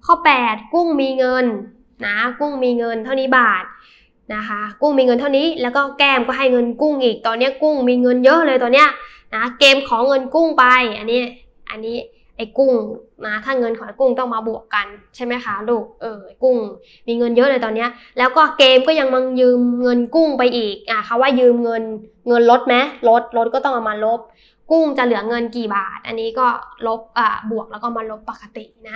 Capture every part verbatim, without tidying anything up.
ข้อแปดกุ้งมีเงินนะกุ้งมีเงินเท่านี้บาทนะคะกุ้งมีเงินเท่านี้แล้วก็แก้มก็ให้เงินกุ้งอีกตอนนี้กุ้งมีเงินเยอะเลยตอนเนี้ยนะเกมขอเงินกุ้งไปอันนี้อันนี้ไอ้กุ้งนะถ้าเงินของไอ้กุ้งต้องมาบวกกันใช่ไหมคะลูกเออกุ้งมีเงินเยอะเลยตอนเนี้ยแล้วก็เกมก็ยังมังยืมเงินกุ้งไปอีกอ่ะเขาว่ายืมเงินเงินลดไหมลดลดก็ต้องเอามาลบกุ้งจะเหลือเงินกี่บาทอันนี้ก็ลบอ่ะบวกแล้วก็มาลบปกตินะ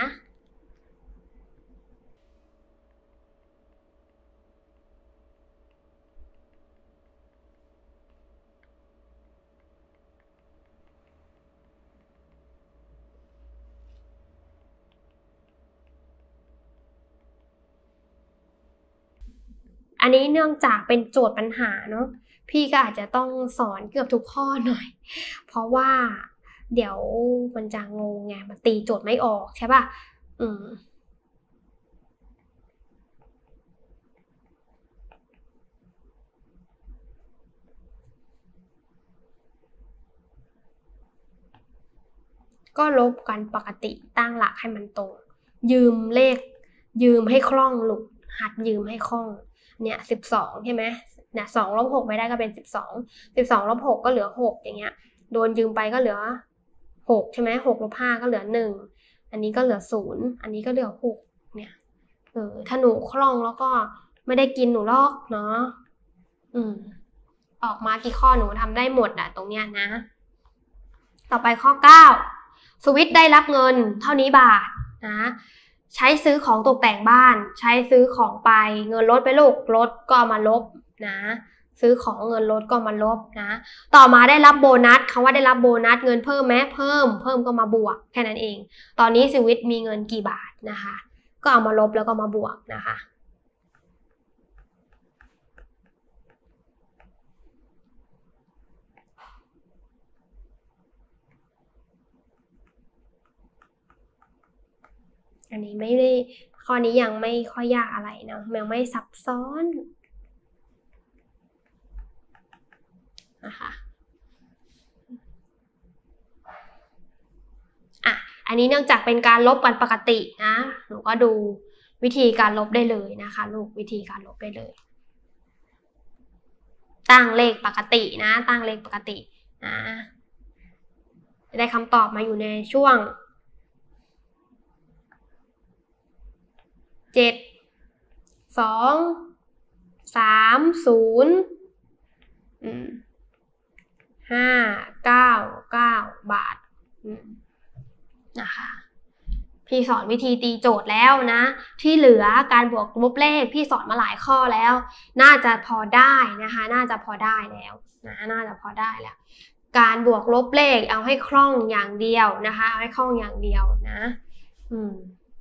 อันนี้เนื่องจากเป็นโจทย์ปัญหาเนาะพี่ก็อาจจะต้องสอนเกือบทุกข้อหน่อยเพราะว่าเดี๋ยวมันจะงงไงมันตีโจทย์ไม่ออกใช่ป่ะอืมก็ลบกันปกติตั้งหลักให้มันตรงยืมเลขยืมให้คล่องลูกหัดยืมให้คล่องเนี่ยสิบสองใช่ไหมเนี่ยสองลบหกไม่ได้ก็เป็นสิบสองสิบสองลบหกก็เหลือหกอย่างเงี้ยโดนยืมไปก็เหลือหกใช่ไหมหกลบห้าก็เหลือหนึ่งอันนี้ก็เหลือศูนย์อันนี้ก็เหลือหกเนี่ยเออถ้าหนูคล่องแล้วก็ไม่ได้กินหนูลอกเนาะอืมออกมากี่ข้อหนูทำได้หมดอะตรงเนี้ยนะต่อไปข้อเก้าสวิตได้รับเงินเท่านี้บาทนะใช้ซื้อของตกแต่งบ้านใช้ซื้อของไปเงินลดไปลูกลดก็มาลบนะซื้อของเงินลดก็มาลบนะต่อมาได้รับโบนัสคำว่าได้รับโบนัสเงินเพิ่มไหมเพิ่มเพิ่มก็มาบวกแค่นั้นเองตอนนี้สวิตมีเงินกี่บาทนะคะก็เอามาลบแล้วก็มาบวกนะคะอันนี้ไม่ได้ข้อนี้ยังไม่ค่อยยากอะไรนะยังไม่ซับซ้อนนะคะอ่ะอันนี้เนื่องจากเป็นการลบกันปกตินะหนูก็ดูวิธีการลบได้เลยนะคะลูกวิธีการลบได้เลยตั้งเลขปกตินะตั้งเลขปกตินะได้คำตอบมาอยู่ในช่วงเจ็ดสองสามศูนย์ห้าเก้าเก้าบาทนะคะพี่สอนวิธีตีโจทย์แล้วนะที่เหลือการบวกลบเลขพี่สอนมาหลายข้อแล้วน่าจะพอได้นะคะน่าจะพอได้แล้วนะน่าจะพอได้แล้วการบวกลบเลขเอาให้คล่องอย่างเดียวนะคะเอาให้คล่องอย่างเดียวนะอืม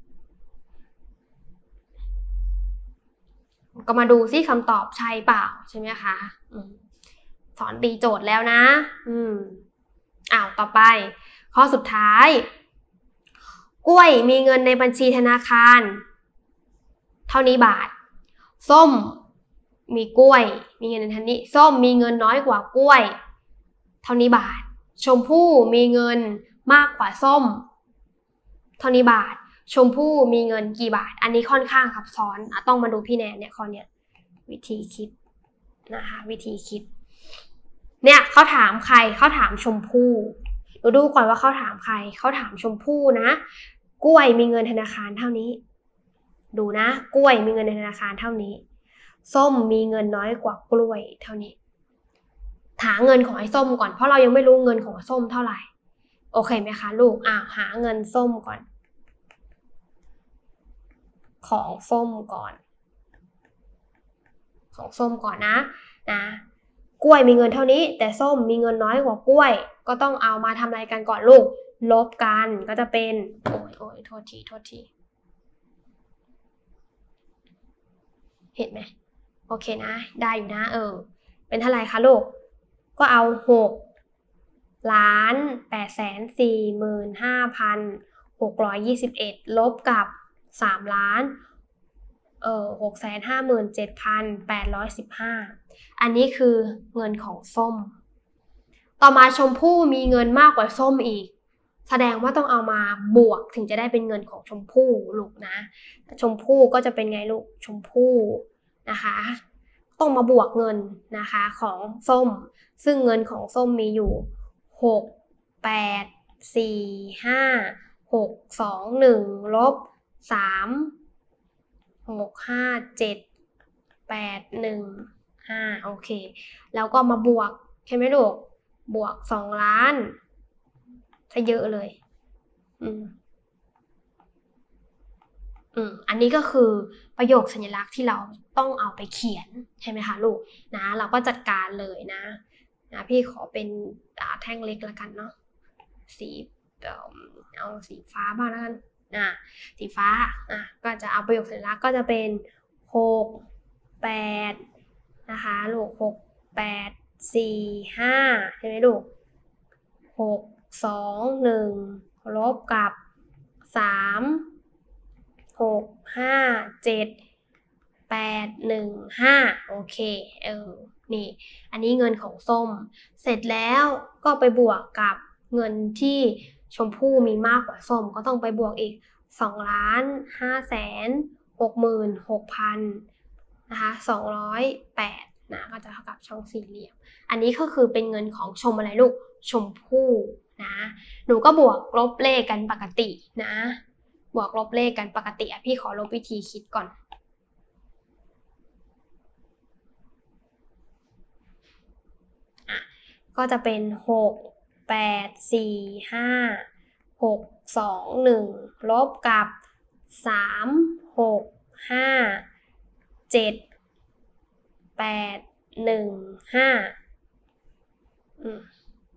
ก็มาดูซิคำตอบใช่เปล่าใช่ไหมคะอืมสอนตีโจทย์แล้วนะอืมอ้าวต่อไปข้อสุดท้ายกล้วยมีเงินในบัญชีธนาคารเท่านี้บาทส้มมีกล้วยมีเงินในทันนี้ส้มมีเงินน้อยกว่ากล้วยเท่านี้บาทชมพู่มีเงินมากกว่าส้มเท่านี้บาทชมพู่มีเงินกี่บาทอันนี้ค่อนข้างซับซ้อนอ่ะต้องมาดูพี่แนนเนี่ยข้อเนี้ยวิธีคิดนะคะวิธีคิดเนี่ยเขาถามใครเขาถามชมพู่เราดูก่อนว่าเขาถามใครเขาถามชมพู่นะกล้วยมีเงินธนาคารเท่านี้ดูนะกล้วยมีเงินในธนาคารเท่านี้ส้มมีเงินน้อยกว่ากล้วยเท่านี้หาเงินของไอ้ส้มก่อนเพราะเรายังไม่รู้เงินของส้มเท่าไหร่โอเคไหมคะลูกอ่ะหาเงินส้มก่อนของส้มก่อนของส้มก่อนนะนะกล้วยมีเงินเท่านี้แต่ส้มมีเงินน้อยกว่ากล้วยก็ต้องเอามาทำอะไรกันก่อนลูกลบกันก็จะเป็นโอ้ยโอ้ยโทษทีโทษทีเห็นไหมโอเคนะได้อยู่นะเออเป็นเท่าไหร่คะลูกก็เอาหกล้านแปดแสนสี่หมื่นห้าพันหกร้อยยี่สิบเอ็ดลบกับสามล้านเออหกแสนห้าหมื่นเจ็ดพันแปดร้อยสิบห้าอันนี้คือเงินของส้มต่อมาชมพู่มีเงินมากกว่าส้มอีกแสดงว่าต้องเอามาบวกถึงจะได้เป็นเงินของชมพู่ลูกนะชมพู่ก็จะเป็นไงลูกชมพู่นะคะต้องมาบวกเงินนะคะของส้มซึ่งเงินของส้มมีอยู่หก แปด สี่ ห้า หก สอง หนึ่ง ลบ สาม หก ห้า เจ็ด แปด หนึ่ง ห้าโอเคแล้วก็มาบวกใช่ไหมลูกบวกสองล้านถ้าเยอะเลยอืมอืมอันนี้ก็คือประโยคสัญลักษณ์ที่เราต้องเอาไปเขียนใช่ไหมคะลูกนะเราก็จัดการเลยนะนะพี่ขอเป็นแท่งเล็กละกันเนาะสีเอาสีฟ้าบ้างแล้วกันอ่ะสีฟ้าอ่ะก็จะเอาประโยคสัญลักษณ์ก็จะเป็นหก แปดนะคะลูกหก แปด สี่ ห้าใช่ไหมลูกหก สอง หนึ่งลบกับสาม หก ห้า เจ็ด แปด หนึ่ง ห้าโอเคเออนี่อันนี้เงินของส้มเสร็จแล้วก็ไปบวกกับเงินที่ชมพู่มีมากกว่าส้มก็ต้องไปบวกอีกสองล้านห้าแสนหกหมื่นหกพันนะคะสองร้อยแปดนะก็จะเท่ากับช่องสี่เหลี่ยมอันนี้ก็คือเป็นเงินของชมอะไรลูกชมพู่นะหนูก็บวกลบเลขกันปกตินะบวกลบเลขกันปกติอ่ะพี่ขอลบวิธีคิดก่อนอ่ะก็จะเป็นหก แปด สี่ ห้า หก สอง หนึ่งลบกับสาม หก ห้า เจ็ด แปด หนึ่ง ห้าอืม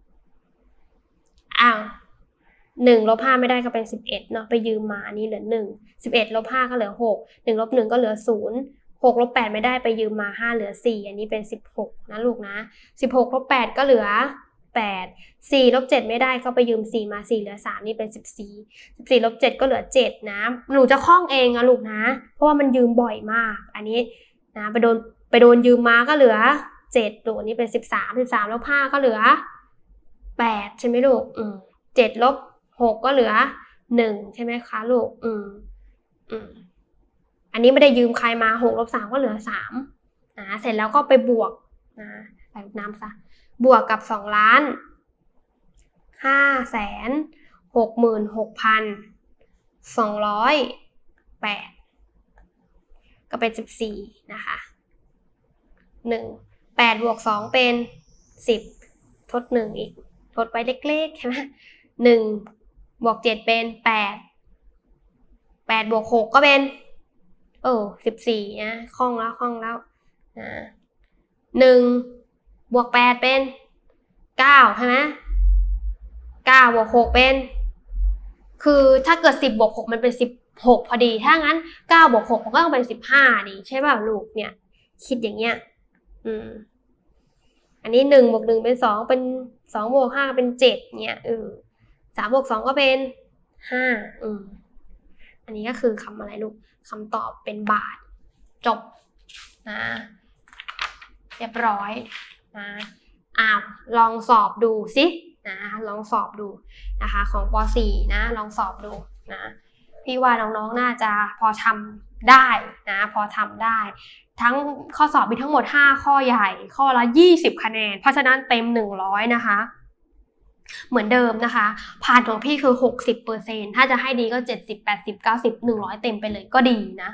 อ้าวหนึ่งลบห้าไม่ได้ก็เป็นสิบเอ็ดเนาะไปยืมมาอันนี้เหลือหนึ่ง สิบเอ็ดลบห้าก็เหลือหก หนึ่งลบหนึ่งก็เหลือศูนย์ หกลบแปดไม่ได้ไปยืมมาห้าเหลือสี่อันนี้เป็นสิบหกนะลูกนะสิบหกลบแปดก็เหลือแปด สี่ลบเจ็ดไม่ได้ก็ไปยืมสี่มาสี่เหลือสามนี่เป็นสิบสี่ สิบสี่ลบเจ็ดก็เหลือเจ็ดนะหนูจะคล่องเองนะลูกนะเพราะว่ามันยืมบ่อยมากอันนี้นะไปโดนไปโดนยืมมาก็เหลือเจ็ดตัวนี้เป็นสิบสาม สิบสามลบห้าก็เหลือแปดใช่ไหมลูกอืมเจ็ดลบหกก็เหลือหนึ่งใช่ไหมคะลูกอืมอืมอันนี้ไม่ได้ยืมใครมาหกลบสามก็เหลือสามนะเสร็จแล้วก็ไปบวกนะใส่น้ำซะบวกกับสองล้านห้าแสนหกหมื่นหกพันสองร้อยแปดก็เป็นสิบสี่นะคะหนึ่ง แปดบวกสองเป็นสิบทดหนึ่งอีกทดไปเล็กๆใช่ไหมหนึ่งบวกเจ็ดเป็นแปด แปดบวกหกก็เป็นเออสิบสี่นะคล่องแล้วคล่องแล้วนะหนึ่งบวกแปดเป็นเก้าใช่ไหมเก้าบวกหกเป็นคือถ้าเกิดสิบบวกหกมันเป็นสิบหกพอดีถ้างั้นเก้าบวกหกมันก็ต้องเป็นสิบห้าดีใช่ป่ะลูกเนี่ยคิดอย่างเงี้ยอืมอันนี้หนึ่งบวกหนึ่งเป็นสองเป็นสองบวกห้าเป็นเจ็ดเนี่ยเออสามบวกสองก็เป็นห้าอืมอันนี้ก็คือคำอะไรลูกคำตอบเป็นบาทจบนะเรียบร้อยนะอ้าวลองสอบดูสินะลองสอบดูนะคะของป.สี่นะลองสอบดูนะพี่ว่าน้องๆน่าจะพอทำได้นะพอทำได้ทั้งข้อสอบมีทั้งหมดห้าข้อใหญ่ข้อละยี่สิบคะแนนเพราะฉะนั้นเต็มหนึ่งร้อยนะคะเหมือนเดิมนะคะผ่านของพี่คือ หกสิบเปอร์เซ็นต์ ถ้าจะให้ดีก็เจ็ดสิบ แปดสิบ เก้าสิบ หนึ่งร้อยเต็มไปเลยก็ดีนะ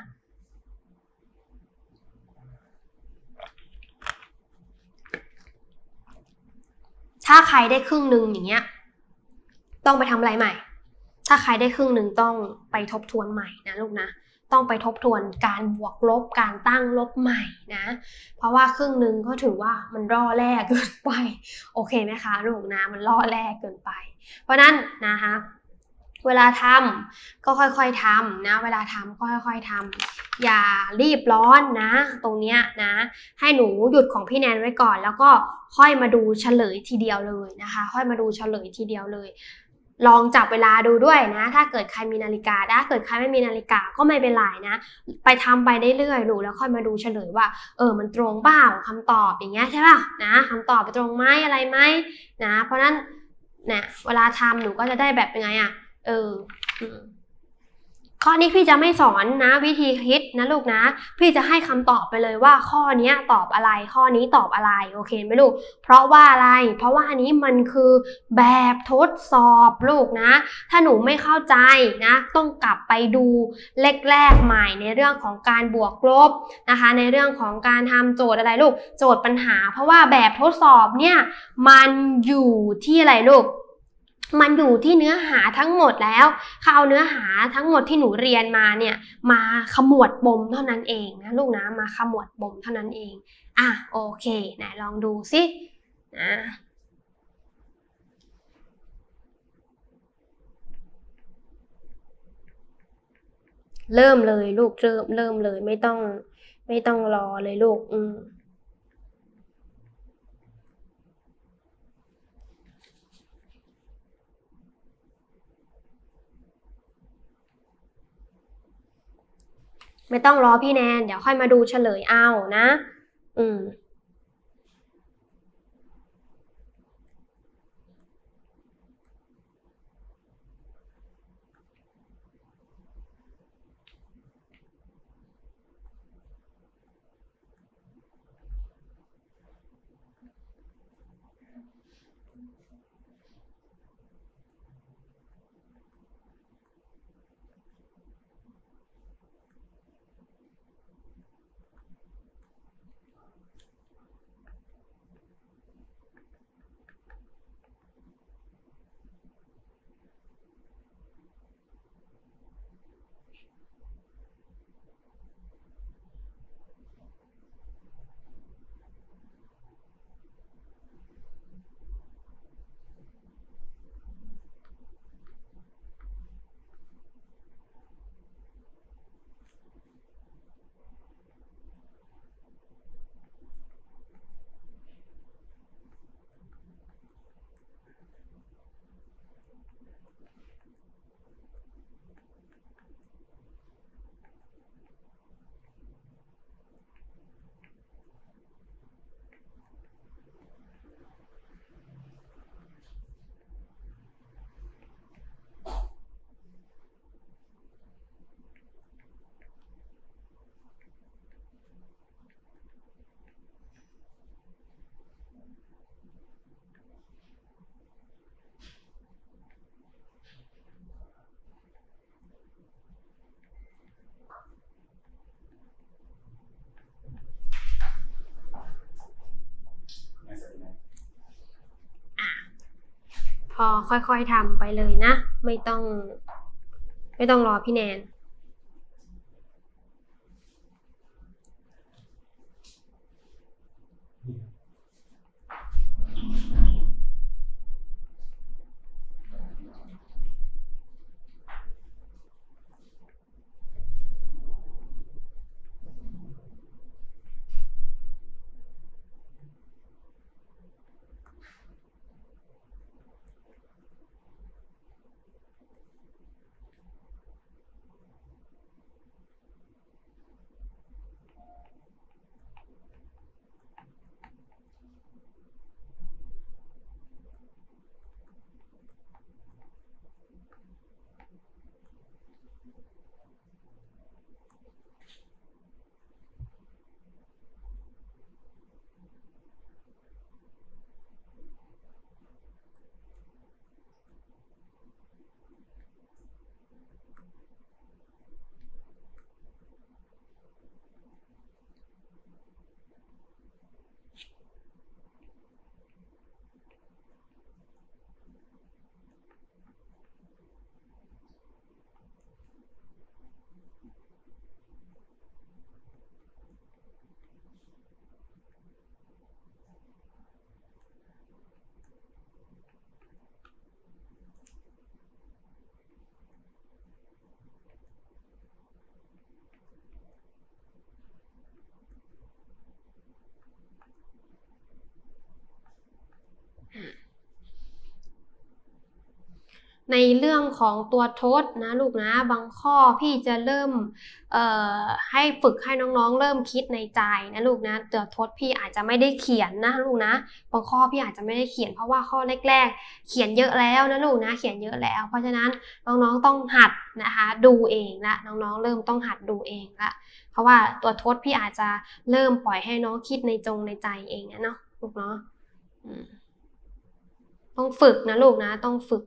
ถ้าใครได้ครึ่งหนึ่งอย่างเงี้ยต้องไปทำอะไรใหม่ถ้าใครได้ครึ่งหนึ่งต้องไปทบทวนใหม่นะลูกนะต้องไปทบทวนการบวกลบการตั้งลบใหม่นะเพราะว่าครึ่งหนึ่งก็ถือว่ามันล่อแร่เกินไปโอเคไหมคะลูกนะมันล่อแร่เกินไปเพราะนั้นนะคะเวลาทำก็ค่อยๆทำนะเวลาทำก็ค่อยๆทำอย่ารีบร้อนนะตรงเนี้ยนะให้หนูหยุดของพี่แนนไว้ก่อนแล้วก็ค่อยมาดูเฉลยทีเดียวเลยนะคะค่อยมาดูเฉลยทีเดียวเลยลองจับเวลาดูด้วยนะถ้าเกิดใครมีนาฬิกาถ้าเกิดใครไม่มีนาฬิกาก็ไม่เป็นไรนะไปทำไปเรื่อยๆดูแล้วค่อยมาดูเฉลยว่าเออมันตรงเปล่าคำตอบอย่างเงี้ยใช่ป่ะนะคำตอบไปตรงไหมอะไรไหมนะเพราะนั้นเนี่ยเวลาทำหนูก็จะได้แบบยังไงอ่ะเออข้อนี้พี่จะไม่สอนนะวิธีคิดนะลูกนะพี่จะให้คำตอบไปเลยว่าข้อนี้ตอบอะไรข้อนี้ตอบอะไรโอเคไหมลูกเพราะว่าอะไรเพราะว่าอันนี้มันคือแบบทดสอบลูกนะถ้าหนูไม่เข้าใจนะต้องกลับไปดูแรกๆใหม่ในเรื่องของการบวกลบนะคะในเรื่องของการทำโจทย์อะไรลูกโจทย์ปัญหาเพราะว่าแบบทดสอบเนี่ยมันอยู่ที่อะไรลูกมันอยู่ที่เนื้อหาทั้งหมดแล้วเขาเอาเนื้อหาทั้งหมดที่หนูเรียนมาเนี่ยมาขมวดปมเท่านั้นเองนะลูกนะมาขมวดปมเท่านั้นเองอ่ะโอเคไหนลองดูสินะเริ่มเลยลูกเริ่มเริ่มเลยไม่ต้องไม่ต้องรอเลยลูกอืมไม่ต้องรอพี่แนนเดี๋ยวค่อยมาดูเฉลยเอานะอืมพอค่อยๆทำไปเลยนะไม่ต้องไม่ต้องรอพี่แนนในเรื่องของตัวทดนะลูกนะบางข้อพี่จะเริ่มเอ่อให้ฝึกให้น้องๆเริ่มคิดในใจนะลูกนะตัวทดพี่อาจจะไม่ได้เขียนนะลูกนะบางข้อพี่อาจจะไม่ได้เขียนเพราะว่าข้อแรกๆเขียนเยอะแล้วนะลูกนะเขียนเยอะแล้วเพราะฉะนั้นน้องๆต้องหัดนะคะดูเองละน้องๆเริ่มต้องหัดดูเองละเพราะว่าตัวทดพี่อาจจะเริ่มปล่อยให้น้องคิดในจงในใจเองนะเนาะลูกเนาะต้องฝึกนะลูกนะต้องฝึก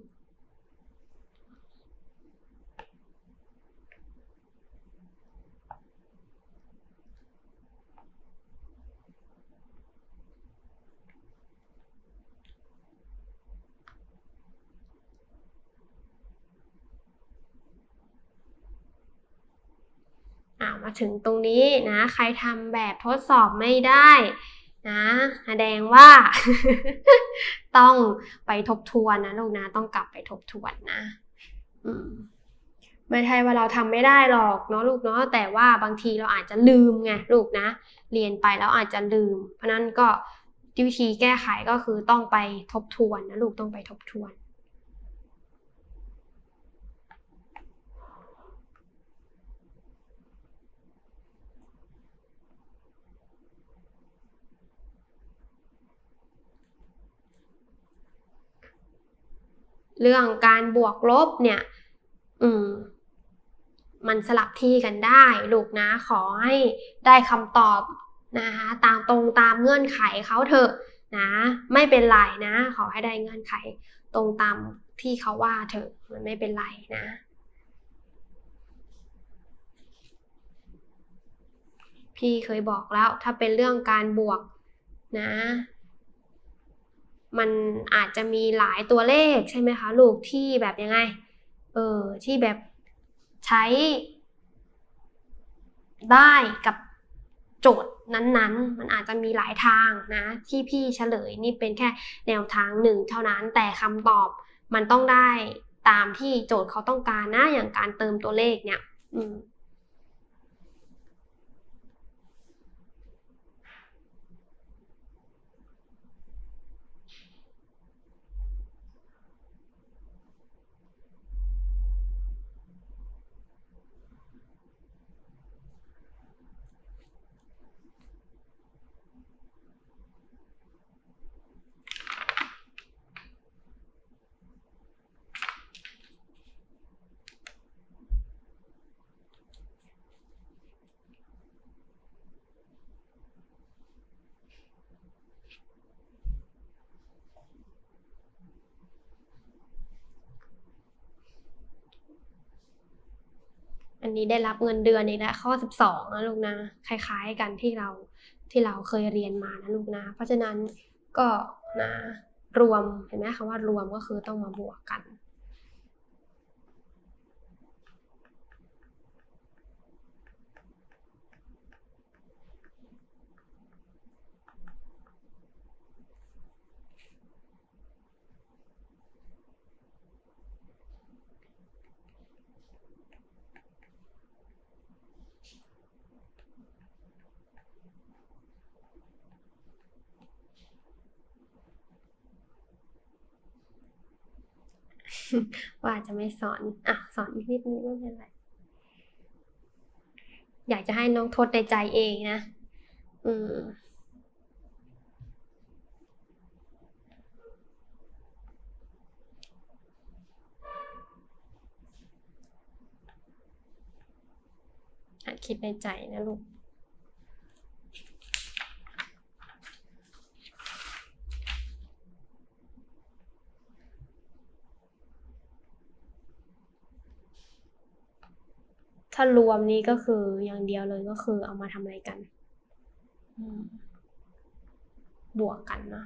มาถึงตรงนี้นะใครทำแบบทดสอบไม่ได้นะแสดงว่า ต้องไปทบทวนนะลูกนะต้องกลับไปทบทวนนะอืมไม่ใช่ว่าเราทำไม่ได้หรอกเนาะลูกเนาะแต่ว่าบางทีเราอาจจะลืมไงลูกนะเรียนไปแล้วอาจจะลืมเพราะนั้นก็วิธีแก้ไขก็คือต้องไปทบทวนนะลูกต้องไปทบทวนเรื่องการบวกลบเนี่ยอืมมันสลับที่กันได้ลูกนะขอให้ได้คำตอบนะคะตามตรงตามเงื่อนไขเขาเถอะนะไม่เป็นไรนะขอให้ได้เงื่อนไขตรงตามที่เขาว่าเถอะมันไม่เป็นไรนะพี่เคยบอกแล้วถ้าเป็นเรื่องการบวกนะมันอาจจะมีหลายตัวเลขใช่ไหมคะลูกที่แบบยังไงเออที่แบบใช้ได้กับโจทย์นั้นๆมันอาจจะมีหลายทางนะที่พี่เฉลยนี่เป็นแค่แนวทางหนึ่งเท่านั้นแต่คำตอบมันต้องได้ตามที่โจทย์เขาต้องการนะอย่างการเติมตัวเลขเนี่ยอืมอันนี้ได้รับเงินเดือนอีกแล้วข้อสิบสองนะลูกนะคล้ายๆกันที่เราที่เราเคยเรียนมานะลูกนะเพราะฉะนั้นก็นะรวมเห็นไหมคำว่ารวมก็คือต้องมาบวกกันว่าจะไม่สอนอ่ะสอนอีกนิดนึงไม่เป็นไรอยากจะให้น้องทดในใจเองนะอืมหัดคิดในใจนะลูกถ้ารวมนี้ก็คืออย่างเดียวเลยก็คือเอามาทำอะไรกันบวกกันนะ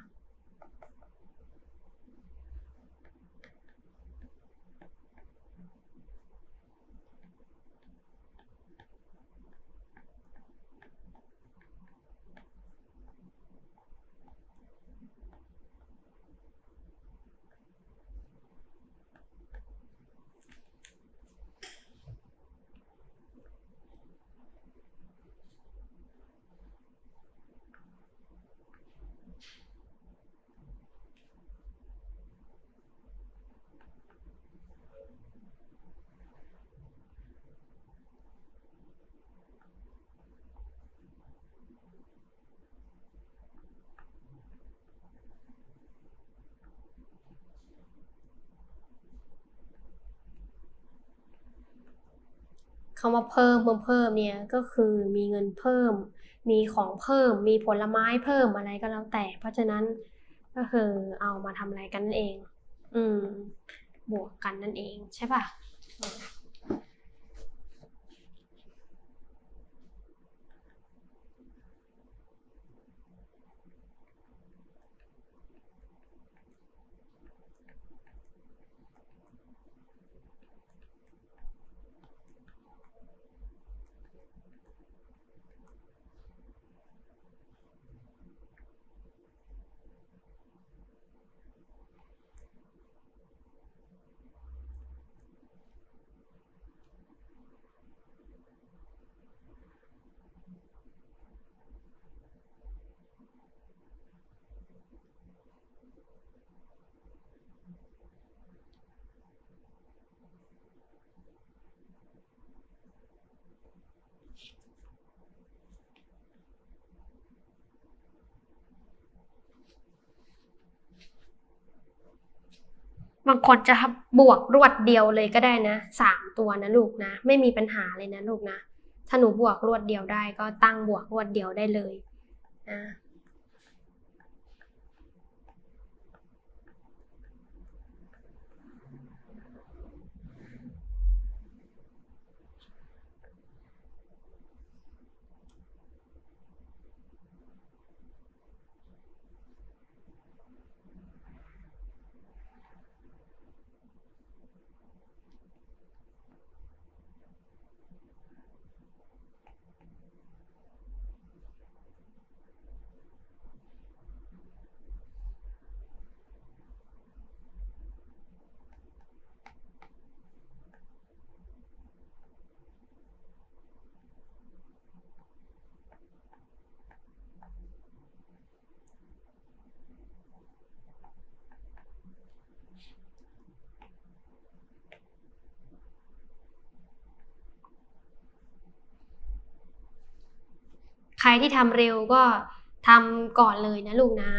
คำว่าเพิ่มเพิ่มเพิ่มเนี่ยก็คือมีเงินเพิ่มมีของเพิ่มมีผลไม้เพิ่มอะไรก็แล้วแต่เพราะฉะนั้นก็คือเอามาทำอะไรกันนั่นเองอืมบวกกันนั่นเองใช่ป่ะบางคนจะบวกรวดเดียวเลยก็ได้นะสามตัวนะลูกนะไม่มีปัญหาเลยนะลูกนะถ้าหนูบวกรวดเดียวได้ก็ตั้งบวกรวดเดียวได้เลยนะใครที่ทำเร็วก็ทำก่อนเลยนะลูกนะ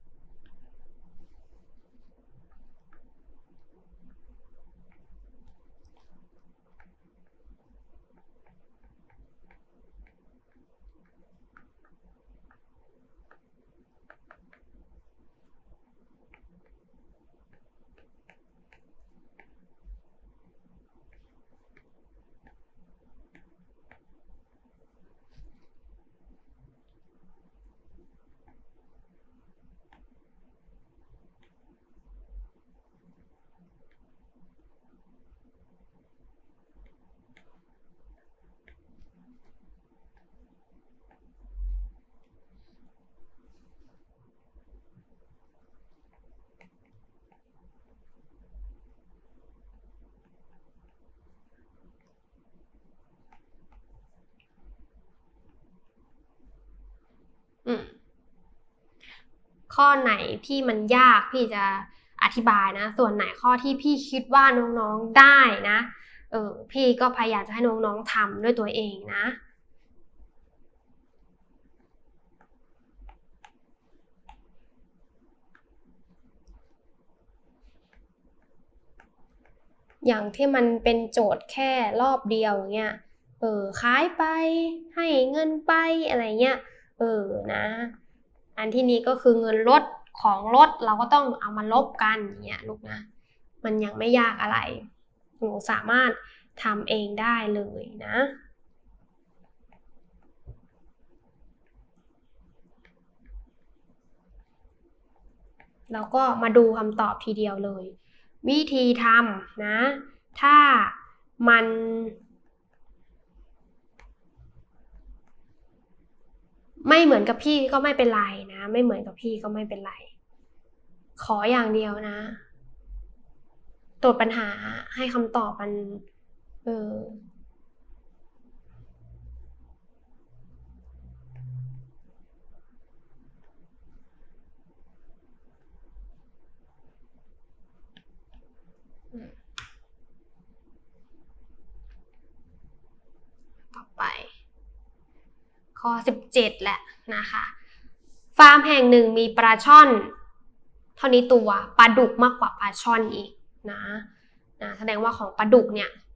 อืมข้อไหนที่มันยากพี่จะอธิบายนะส่วนไหนข้อที่พี่คิดว่าน้องๆได้นะเออพี่ก็พยายามจะให้น้องๆทำด้วยตัวเองนะอย่างที่มันเป็นโจทย์แค่รอบเดียวเงี้ยเออขายไปให้เงินไปอะไรเงี้ยเออนะอันที่นี้ก็คือเงินลดของลดเราก็ต้องเอามาลบกันเนี่ยลูกนะมันยังไม่ยากอะไรหนูสามารถทำเองได้เลยนะแล้วก็มาดูคำตอบทีเดียวเลยวิธีทำนะถ้ามันไม่เหมือนกับพี่ก็ไม่เป็นไรนะไม่เหมือนกับพี่ก็ไม่เป็นไรขออย่างเดียวนะตรวจปัญหาให้คำตอบมันเออต่อไปข้อสิบเจ็ดแหละนะคะฟาร์มแห่งหนึ่งมีปลาช่อนเท่านี้ตัวปลาดุกมากกว่าปลาช่อนอีกนะนะแสดงว่าของปลาดุกเนี่ย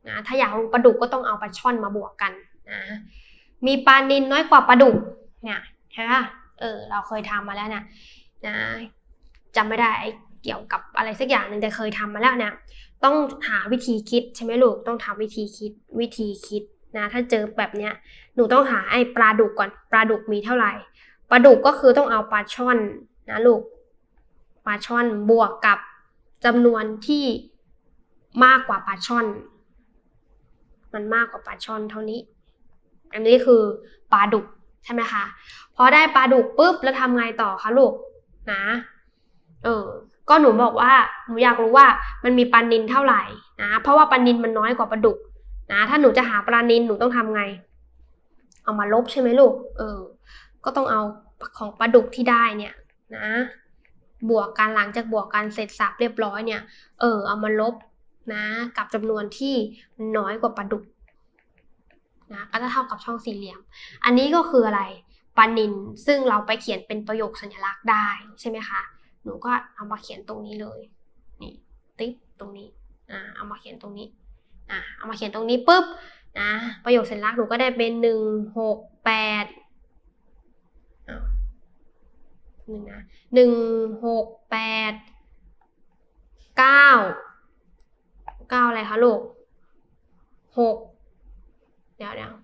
นะถ้าอยากรู้ปลาดุกก็ต้องเอาปลาช่อนมาบวกกันนะมีปลานิลน้อยกว่าปลาดุกเนี่ยใช่ไหมเออเราเคยทำมาแล้วนะนะจำไม่ได้เกี่ยวกับอะไรสักอย่างหนึ่งแต่เคยทำมาแล้วเนี่ยต้องหาวิธีคิดใช่ไหมลูกต้องทำวิธีคิดวิธีคิดนะถ้าเจอแบบเนี้ยหนูต้องหาไอ้ปลาดุกก่อนปลาดุกมีเท่าไหร่ปลาดุกก็คือต้องเอาปลาช่อนนะลูกปลาช่อนบวกกับจำนวนที่มากกว่าปลาช่อนมันมากกว่าปลาช่อนเท่านี้อันนี้คือปลาดุกใช่ไหมคะพอได้ปลาดุกปุ๊บแล้วทำไงต่อคะลูกนะเออก็หนูบอกว่าหนูอยากรู้ว่ามันมีปลานิลเท่าไหร่นะเพราะว่าปลานิลมันน้อยกว่าปลาดุกนะถ้าหนูจะหาปลานิลหนูต้องทำไงเอามาลบใช่ไหมลูกเออก็ต้องเอาของปลาดุกที่ได้เนี่ยนะบวกกันหลังจากบวกกันเสร็จสับเรียบร้อยเนี่ยเออเอามาลบนะกับจำนวนที่น้อยกว่าปลาดุกนะก็จะเท่ากับช่องสี่เหลี่ยมอันนี้ก็คืออะไรปลานิลซึ่งเราไปเขียนเป็นประโยคสัญลักษณ์ได้ใช่ไหมคะหนูก็เอามาเขียนตรงนี้เลยนี่ติ๊บตรงนี้อ่าเอามาเขียนตรงนี้อ่าเอามาเขียนตรงนี้ปุ๊บนะประโยคสัญลักษณ์หนูก็ได้เป็นหนึ่งหกแปดอ่าหนึ่งนะหนึ่งหกแปดเก้าเก้าอะไรคะลูกหกเดี๋ยวเดี๋ยว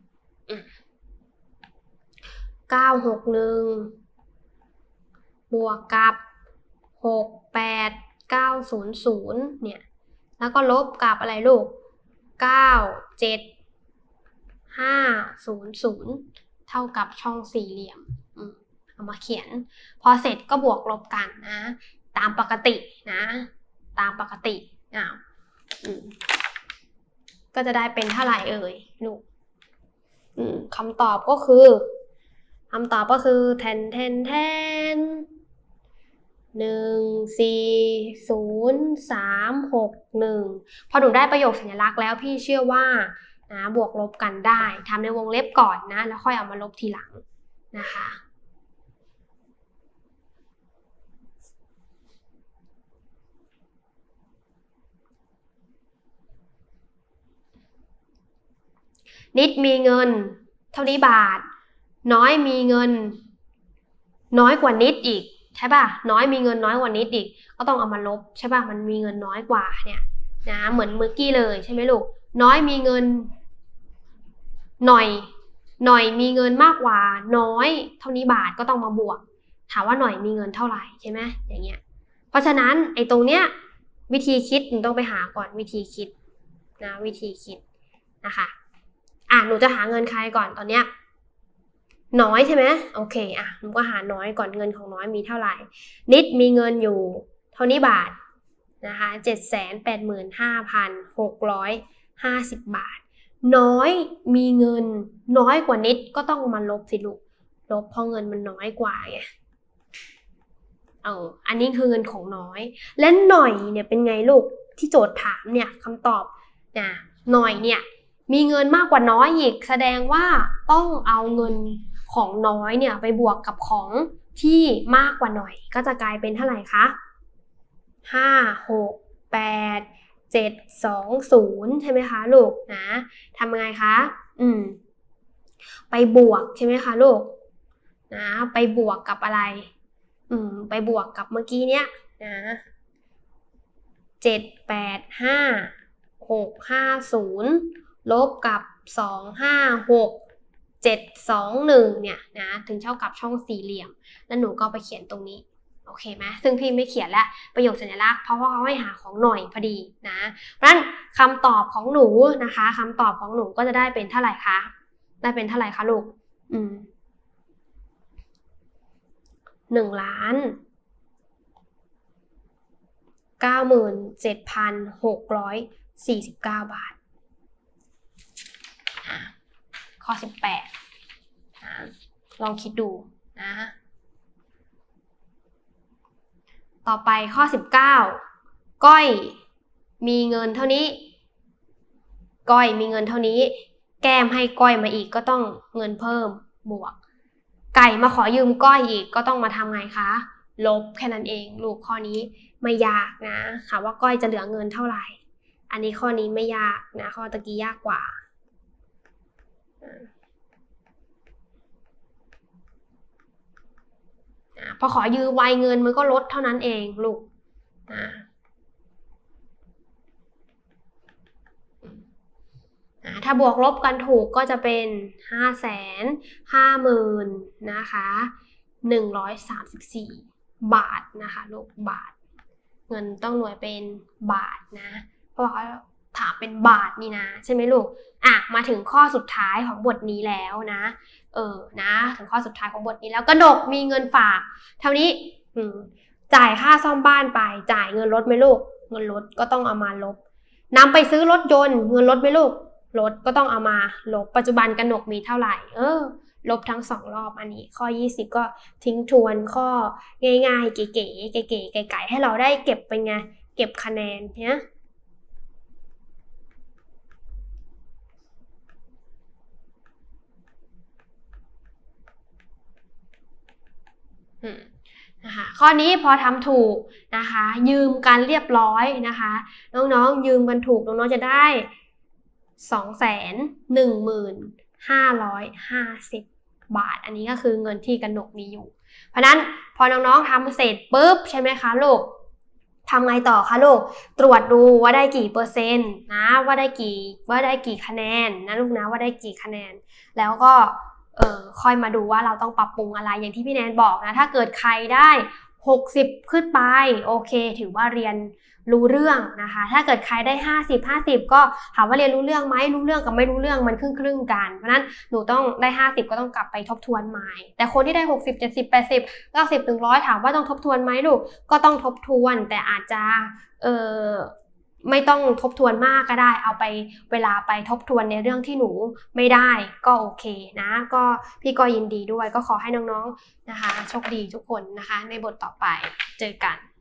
เก้าหกหนึ่งบวกกับหกแปดเก้าศูนย์ศูนย์เนี่ยแล้วก็ลบกับอะไรลูกเก้าเจ็ดห้าศูนย์ศูนย์เท่ากับช่องสี่เหลี่ยมเอามาเขียนพอเสร็จก็บวกลบกันนะตามปกตินะตามปกติอ้าวก็จะได้เป็นเท่าไหร่เอ่ยลูกคำตอบก็คือคำตอบก็คือแทนแทนแทนหนึ่งสี่ศูนย์สามหกหนึ่งพอหนูได้ประโยคสัญลักษณ์แล้วพี่เชื่อว่านะบวกลบกันได้ทำในวงเล็บก่อนนะแล้วค่อยเอามาลบทีหลังนะคะนิดมีเงินเท่านี้บาทน้อยมีเงินน้อยกว่านิดอีกใช่ป่ะน้อยมีเงินน้อยกว่านิดอีกก็ต้องเอามาลบใช่ป่ะมันมีเงินน้อยกว่าเนี่ยนะเหมือนเมื่อกี้เลยใช่ไหมลูกน้อยมีเงินหน่อยหน่อยมีเงินมากกว่าน้อยเท่านี้บาทก็ต้องมาบวกถามว่าหน่อยมีเงินเท่าไหร่ใช่ไหมอย่างเงี้ยเพราะฉะนั้นไอ้ตรงเนี้ยวิธีคิดหนูต้องไปหาก่อนวิธีคิดนะวิธีคิดนะคะอ่ะหนูจะหาเงินใครก่อนตอนเนี้ยน้อยใช่ไหมโอเคอ่ะหนูก็หาน้อยก่อนเงินของน้อยมีเท่าไหร่นิดมีเงินอยู่เท่านี้บาทนะคะเจ็ดแสนแปดหมื่นห้าพันหกร้อยห้าสิบบาทน้อยมีเงินน้อยกว่านิดก็ต้องมาลบสิลูกลบเพราะเงินมันน้อยกว่าไงเอออันนี้คือเงินของน้อยและหน่อยเนี่ยเป็นไงลูกที่โจทย์ถามเนี่ยคำตอบนะหน่อยเนี่ยมีเงินมากกว่าน้อยอีกแสดงว่าต้องเอาเงินของน้อยเนี่ยไปบวกกับของที่มากกว่าหน่อยก็จะกลายเป็นเท่าไหร่คะห้าหกแปดเจ็ดสองศูนย์ใช่ไหมคะลูกนะทำไงคะอืมไปบวกใช่ไหมคะลูกนะไปบวกกับอะไรอืมไปบวกกับเมื่อกี้เนี้ยนะเจ็ดแปดห้าหกห้าศูนย์ลบกับสองห้าหกเจ็ดสองหนึ่งเนี่ยนะถึงเท่ากับช่องสี่เหลี่ยมแล้วหนูก็ไปเขียนตรงนี้โอเคไหมซึ่งพี่ไม่เขียนแล้วประโยคสัญลักษณ์เพราะว่าเขาให้หาของหน่อยพอดีนะเพราะฉะนั้นคำตอบของหนูนะคะคำตอบของหนูก็จะได้เป็นเท่าไหร่คะได้เป็นเท่าไหร่คะลูกอืมหนึ่งล้านเก้าหมื่นเจ็ดพันหกร้อยสี่สิบเก้าบาทข้อสิบแปดนะลองคิดดูนะต่อไปข้อสิบเก้าก้อยมีเงินเท่านี้ก้อยมีเงินเท่านี้แก้มให้ก้อยมาอีกก็ต้องเงินเพิ่มบวกไก่มาขอยืมก้อยอีกก็ต้องมาทำไงคะลบแค่นั้นเองลูกข้อนี้ไม่ยากนะค่ะว่าก้อยจะเหลือเงินเท่าไหร่อันนี้ข้อนี้ไม่ยากนะข้อตะกี้ยากกว่าพอขอยืมไวเงินมันก็ลดเท่านั้นเองลูกนะถ้าบวกลบกันถูกก็จะเป็นห้าแสนห้าหมื่นนะคะหนึ่งร้อยสามสิบสี่บาทนะคะลูกบาทเงินต้องหน่วยเป็นบาทนะเพราะเขาถามเป็นบาทนี่นะใช่ไหมลูกอ่ะมาถึงข้อสุดท้ายของบทนี้แล้วนะเออนะถึงข้อสุดท้ายของบทนี้แล้วกนกมีเงินฝากเท่านี้จ่ายค่าซ่อมบ้านไปจ่ายเงินลดไหมลูกเงินลดก็ต้องเอามาลบนำไปซื้อรถยนต์เงินลดไหมลูกลดก็ต้องเอามาลบปัจจุบันกนกมีเท่าไหร่เออลบทั้งสองรอบอันนี้ข้อยี่สิบก็ทิ้งทวนข้อง่ายๆเก๋ๆเก๋ๆไก่ๆให้เราได้เก็บเป็นไงเก็บคะแนนเนี่ยนะคะข้อนี้พอทำถูกนะคะยืมกันเรียบร้อยนะคะน้องๆยืมกันถูกน้องๆจะได้สองแสนหนึ่งหมื่นห้าร้อยห้าสิบบาทอันนี้ก็คือเงินที่กนกมีอยู่เพราะนั้นพอน้องๆทำเสร็จปุ๊บใช่ไหมคะลูกทำไงต่อคะลูกตรวจดูว่าได้กี่เปอร์เซ็นต์นะว่าได้กี่ว่าได้กี่คะแนนนะลูกนะว่าได้กี่คะแนนแล้วก็เออค่อยมาดูว่าเราต้องปรับปรุงอะไรอย่างที่พี่แนนบอกนะถ้าเกิดใครได้หกสิบขึ้นไปโอเคถือว่าเรียนรู้เรื่องนะคะถ้าเกิดใครได้ห้าสิบ ห้าสิบก็ถามว่าเรียนรู้เรื่องไหมรู้เรื่องกับไม่รู้เรื่องมันครึ่งครึ่งกันเพราะนั้นหนูต้องได้ห้าสิบก็ต้องกลับไปทบทวนใหม่แต่คนที่ได้หกสิบ เจ็ดสิบ แปดสิบ เก้าสิบ ถึงหนึ่งร้อยถามว่าต้องทบทวนไหมลูกก็ต้องทบทวนแต่อาจจะเออไม่ต้องทบทวนมากก็ได้เอาไปเวลาไปทบทวนในเรื่องที่หนูไม่ได้ก็โอเคนะก็พี่ก็ยินดีด้วยก็ขอให้น้องๆนะคะโชคดีทุกคนนะคะในบทต่อไปเจอกัน